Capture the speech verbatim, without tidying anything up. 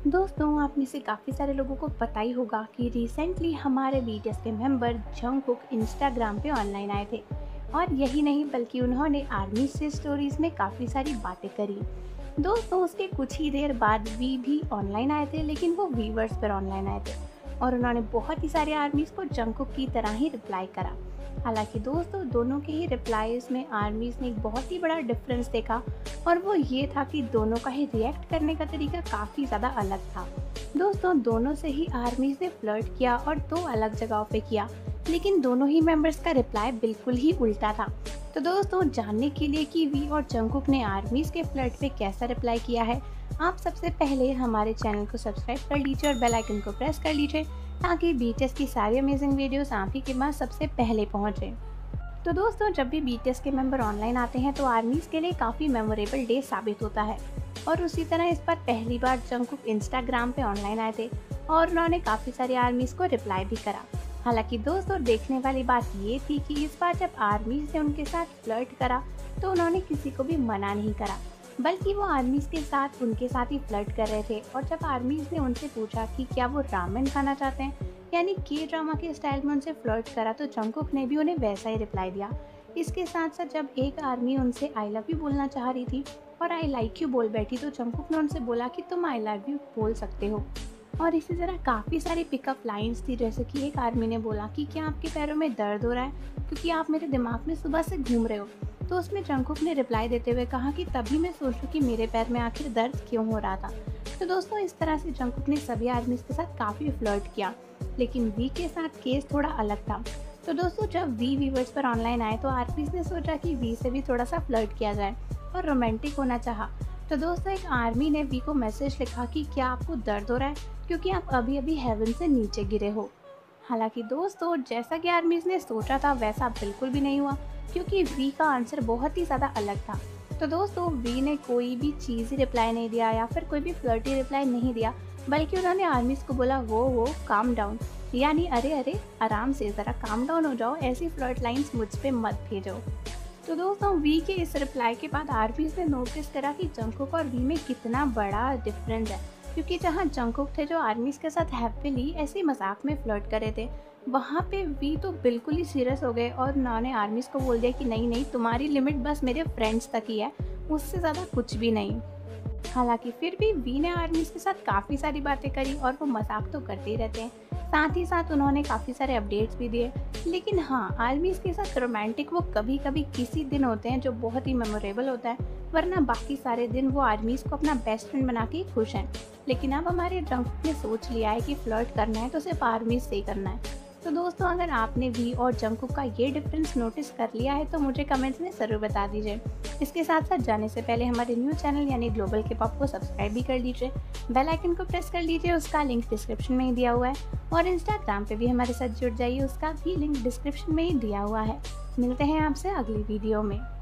दोस्तों, आप में से काफ़ी सारे लोगों को पता ही होगा कि रिसेंटली हमारे बीटीएस के मेंबर जंगकुक इंस्टाग्राम पे ऑनलाइन आए थे। और यही नहीं बल्कि उन्होंने आर्मी से स्टोरीज में काफ़ी सारी बातें करी। दोस्तों, उसके कुछ ही देर बाद वी भी ऑनलाइन आए थे, लेकिन वो वीवर्स पर ऑनलाइन आए थे और उन्होंने बहुत ही सारे आर्मीज को जंगकुक की तरह ही रिप्लाई करा। हालांकि दोस्तों, दोनों के ही रिप्लाईज में आर्मीज ने एक बहुत ही बड़ा डिफरेंस देखा और वो ये था कि दोनों का ही रिएक्ट करने का तरीका काफ़ी ज़्यादा अलग था। दोस्तों, दोनों से ही आर्मीज ने फ्लर्ट किया और दो अलग जगहों पे किया, लेकिन दोनों ही मेंबर्स का रिप्लाई बिल्कुल ही उल्टा था। तो दोस्तों, जानने के लिए कि वी और जंगकुक ने आर्मीज के फ्लर्ट पे कैसा रिप्लाई किया है, आप सबसे पहले हमारे चैनल को सब्सक्राइब कर लीजिए और बेल आइकन को प्रेस कर लीजिए ताकि बीटीएस की सारी अमेजिंग वीडियोस आप ही के पास सबसे पहले पहुंचे। तो दोस्तों, जब भी बीटीएस के मेंबर ऑनलाइन आते हैं तो आर्मीज के लिए काफ़ी मेमोरेबल डे साबित होता है। और उसी तरह इस बार पहली बार जंगकुक इंस्टाग्राम पे ऑनलाइन आए थे और उन्होंने काफ़ी सारी आर्मीज को रिप्लाई भी करा। हालांकि दोस्तों, देखने वाली बात ये थी कि इस बार जब आर्मीज ने उनके साथ फ्लर्ट करा तो उन्होंने किसी को भी मना नहीं करा, बल्कि वो आर्मीज के साथ उनके साथ ही फ्लर्ट कर रहे थे। और जब आर्मीज ने उनसे पूछा कि क्या वो रामेन खाना चाहते हैं, यानी के ड्रामा के स्टाइल में उनसे फ्लर्ट करा, तो जंगकुक ने भी उन्हें वैसा ही रिप्लाई दिया। इसके साथ साथ जब एक आर्मी उनसे आई लव यू बोलना चाह रही थी और आई लाइक यू बोल बैठी, तो जंगकुक ने उनसे बोला कि तुम आई लव यू बोल सकते हो। और इसी तरह काफ़ी सारी पिकअप लाइंस थी, जैसे कि एक आर्मी ने बोला कि क्या आपके पैरों में दर्द हो रहा है, क्योंकि आप मेरे दिमाग में सुबह से घूम रहे हो। तो उसमें जंगकुक ने रिप्लाई देते हुए कहा कि तभी मैं सोचूं कि मेरे पैर में आखिर दर्द क्यों हो रहा था। तो दोस्तों, इस तरह से जंगकुक ने सभी आर्मीज के साथ काफ़ी फ्लर्ट किया, लेकिन वी के साथ केस थोड़ा अलग था। तो दोस्तों, जब वी व्यूवर्स पर ऑनलाइन आए तो आर्मीज ने सोचा कि वी से भी थोड़ा सा फ्लर्ट किया जाए और रोमांटिक होना चाहा। तो दोस्तों, एक आर्मी ने वी को मैसेज लिखा कि क्या आपको दर्द हो रहा है, क्योंकि आप अभी अभी हेवन से नीचे गिरे हो। हालांकि दोस्तों, जैसा कि आर्मीज ने सोचा था वैसा बिल्कुल भी नहीं हुआ, क्योंकि वी का आंसर बहुत ही ज़्यादा अलग था। तो दोस्तों, वी ने कोई भी चीज़ रिप्लाई नहीं दिया या फिर कोई भी फ्लर्टी रिप्लाई नहीं दिया, बल्कि उन्होंने आर्मीज को बोला वो वो काम डाउन, यानी अरे अरे आराम से, ज़रा काम डाउन हो जाओ, ऐसी फ्लर्ट लाइंस मुझ पे मत भेजो। तो दोस्तों, वी के इस रिप्लाई के बाद आर्मीज ने नोटिस करा कि जंगकुक और वी में कितना बड़ा डिफरेंस है, क्योंकि जहाँ जंगकुक थे जो आर्मीज के साथ हैप्पीली ऐसे मजाक में फ्लर्ट कर रहे थे, वहाँ पे वी तो बिल्कुल ही सीरियस हो गए और उन्होंने आर्मीज को बोल दिया कि नहीं नहीं, तुम्हारी लिमिट बस मेरे फ्रेंड्स तक ही है, उससे ज़्यादा कुछ भी नहीं। हालांकि फिर भी वी ने आर्मीज के साथ काफ़ी सारी बातें करी और वो मजाक तो करते ही रहते हैं, साथ ही साथ उन्होंने काफ़ी सारे अपडेट्स भी दिए। लेकिन हाँ, आर्मीज के साथ रोमांटिक वो कभी कभी किसी दिन होते हैं जो बहुत ही मेमोरेबल होता है, वरना बाकी सारे दिन वो आर्मीज को अपना बेस्ट फ्रेंड बना के खुश हैं। लेकिन अब हमारे जंगकुक ने सोच लिया है कि फ्लर्ट करना है तो सिर्फ आर्मीज से ही करना है। तो दोस्तों, अगर आपने वी और जंगकुक का ये डिफरेंस नोटिस कर लिया है तो मुझे कमेंट्स में ज़रूर बता दीजिए। इसके साथ साथ जाने से पहले हमारे न्यू चैनल यानी ग्लोबल के पॉप को सब्सक्राइब भी कर लीजिए, बेल आइकन को प्रेस कर लीजिए, उसका लिंक डिस्क्रिप्शन में ही दिया हुआ है। और इंस्टाग्राम पे भी हमारे साथ जुड़ जाइए, उसका भी लिंक डिस्क्रिप्शन में ही दिया हुआ है। मिलते हैं आपसे अगली वीडियो में।